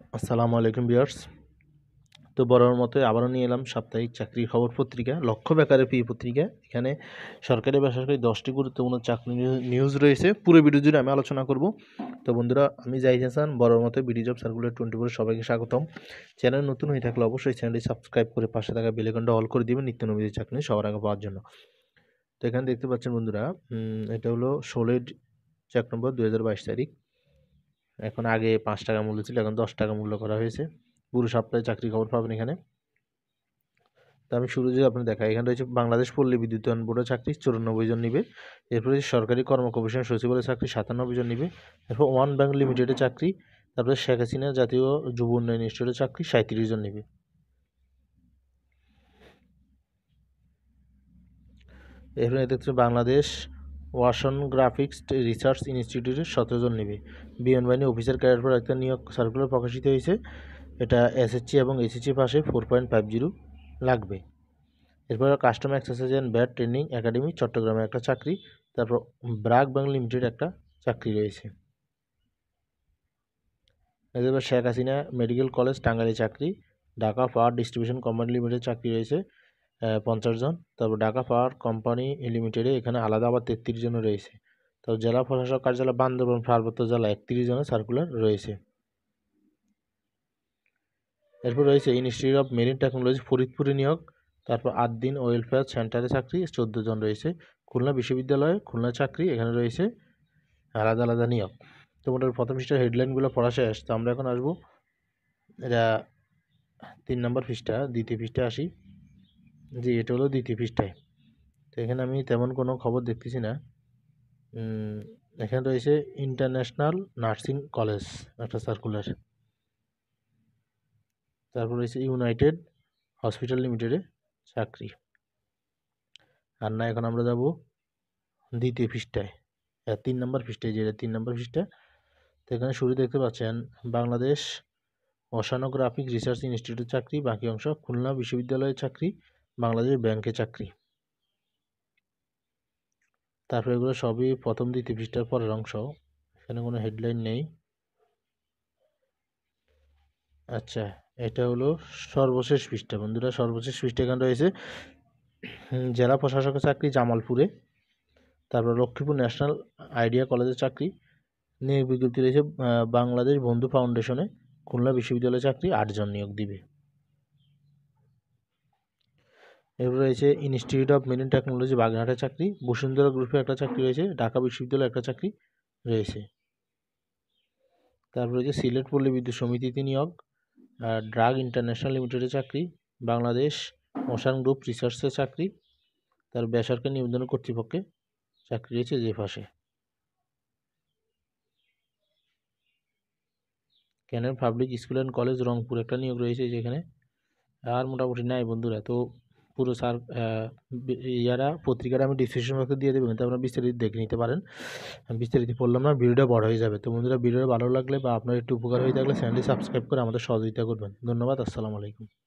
আসসালামু আলাইকুম ভিউয়ার্স। তো বরাবর মতো আবারও নিয়ে এলাম সাপ্তাহিক চাকরির খবর পত্রিকা, লক্ষ্য বেকারের প্রিয় পত্রিকা। এখানে সরকারি বেসরকারি 10টি গুরুত্বপূর্ণ চাকরি নিউজ রয়েছে। পুরো ভিডিও জুড়ে আমি আলোচনা করব। তো বন্ধুরা, আমি জাহিদ হাসান, বরাবর মতো বিডি জব সার্কুলার 24 সবাইকে স্বাগতম। চ্যানেল নতুন হয়ে থাকলে অবশ্যই চ্যানেলটি সাবস্ক্রাইব করে পাশে থাকা বেল আইকনটা অল করে দিবেন নিত্য নতুন চাকরি সবার আগে পাওয়ার জন্য। তো এখানে দেখতে পাচ্ছেন বন্ধুরা, এটা হলো 16 নভেম্বর 2022 তারিখ। এখন আগে 5 টাকা মূল্য ছিল, এখন 10 টাকা মূল্য করা হয়েছে। পুরো সপ্তাহে চাকরি খবর পাবেন এখানে। তো আমি শুরু যদি আপনার দেখাই, এখানে রয়েছে বাংলাদেশ পল্লী বিদ্যুতায়ন বোর্ডের চাকরি 94 জন নিবে। এরপরে সরকারি কর্ম কমিশন সচিবালয়ের চাকরি 97 জন নিবে। এরপর ওয়ান ব্যাংক লিমিটেডের চাকরি, তারপরে শেখ হাসিনা জাতীয় যুব উন্নয়ন ইনস্টিটিউটের চাকরি 37 জন নিবে। এরপরে দেখতে বাংলাদেশ ওয়াশনগ্রাফিক্স রিসার্চ ইনস্টিটিউটের 17 জন নিবে। বিমান বাহিনী অফিসার ক্যাডার পর একটা নিয়োগ সার্কুলার প্রকাশিত হয়েছে। এটা এসএসসি এবং এসএসসি পাশে 4.50 লাগবে। এরপর custom exercise and bat training academy চট্টগ্রামে একটা চাকরি, তারপর ব্রাক ব্যাংক লিমিটেড একটা চাকরি রয়েছে। এরপর শেখ হাসিনা মেডিকেল কলেজ টাঙ্গাইলে চাকরি, Dhaka power distribution company limited চাকরি রয়েছে 50 জন। তারপর ঢাকা পাওয়ার কোম্পানি লিমিটেডে এখানে আলাদা আবার 33 জন রয়েছে। তো জেলা প্রশাসক কার্যালয় বান্দরবান পার্বত্য জেলা 31 জনের সার্কুলার রয়েছে। এরপর রয়েছে ইনস্টিটিউট অফ মেরিন টেকনোলজি ফরিদপুরে নিয়োগ, তারপর 8 দিন ওয়েলফেয়ার সেন্টারে চাকরি 14 জন রয়েছে। খুলনা বিশ্ববিদ্যালয়ে খুলনা চাকরি, এখানে রয়েছে আলাদা আলাদা নিয়োগ। তো মোটামুটি প্রথম পৃষ্ঠার হেডলাইনগুলো পড়া শেষ। তো আমরা এখন আসবো, এটা 3 নম্বর পৃষ্ঠা, দ্বিতীয় পৃষ্ঠায় আসি। জি, এটা হলো দ্বিতীয় পৃষ্ঠায়। তো এখানে আমি তেমন কোনো খবর দেখতেছি না। এখানে রয়েছে ইন্টারন্যাশনাল নার্সিং কলেজ একটা সার্কুলার, তারপর রয়েছে ইউনাইটেড হসপিটাল লিমিটেডে চাকরি। আর না, এখন আমরা যাব দ্বিতীয় পৃষ্ঠায়, 3 নম্বর পৃষ্ঠায়, যেটা 3 নম্বর পৃষ্ঠা। তো এখানে শুরু দেখতে পাচ্ছেন বাংলাদেশ ওশানোগ্রাফিক রিসার্চ ইনস্টিটিউটের চাকরি, বাকি অংশ খুলনা বিশ্ববিদ্যালয়ের চাকরি, বাংলাদেশ ব্যাংকে চাকরি। তারপর এগুলো সবই প্রথম দ্বিতীয় পৃষ্ঠার পরের অংশ, এখানে কোনো হেডলাইন নেই। আচ্ছা, এটা হলো সর্বশেষ পৃষ্ঠা বন্ধুরা, সর্বশেষ পৃষ্ঠা। এখানে রয়েছে জেলা প্রশাসকের চাকরি জামালপুরে, তারপর লক্ষ্মীপুর ন্যাশনাল আইডিয়া কলেজের চাকরি, নিয়োগ বিজ্ঞপ্তি রয়েছে বাংলাদেশ বন্ধু ফাউন্ডেশনে খুলনা বিশ্ববিদ্যালয়ের চাকরি 8 জন নিয়োগ দিবে। এরপর রয়েছে ইনস্টিটিউট অফ মেরিন টেকনোলজি বাগেরহাটের চাকরি, বসুন্ধরা গ্রুপে একটা চাকরি রয়েছে, ঢাকা বিশ্ববিদ্যালয়ে একটা চাকরি রয়েছে। তারপর রয়েছে সিলেট পল্লী বিদ্যুৎ সমিতিতে নিয়োগ, ড্রাগ ইন্টারন্যাশনাল লিমিটেডের চাকরি, বাংলাদেশ ওশান গ্রুপ রিসার্চের চাকরি, তার বেসরকারি নিবন্ধন কর্তৃপক্ষে চাকরি রয়েছে যে পাশে। ক্যানান public school and college Rangpur একটা নিয়োগ রয়েছে যেখানে। আর মোটামুটি নাই বন্ধুরা। তো পুরো পত্রিকাটা আমি ডিসক্রিপশন বক্সে দিয়ে দেবো, কিন্তু আপনারা বিস্তারিত দেখে নিতে পারেন। আমি বিস্তারিত বললাম না, ভিডিওটা বড় হয়ে যাবে। তো বন্ধুরা, ভিডিওটা ভালো লাগলে বা আপনার একটু উপকার হয়ে থাকলে চ্যানেলটি সাবস্ক্রাইব করে আমাদের সহযোগিতা করবেন। ধন্যবাদ। আসসালামু আলাইকুম।